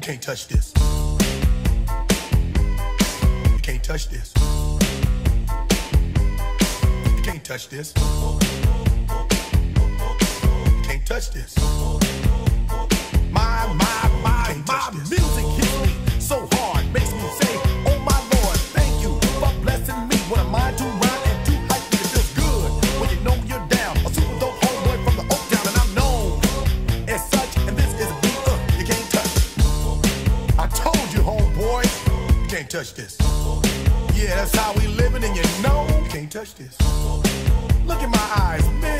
can't touch this. You can't touch this. You can't touch this. You can't touch this. My music hits me so hard, makes me say, oh my Lord, thank you for blessing me. What am I to rhyme and to hype me? It feels good when you know you're down. A super dope homeboy from the Oak Town, and I'm known as such. And this is a beat you can't touch. I told you, homeboy, you can't touch this. Yeah, that's how we living, and you know you can't touch this. Look in my eyes, man.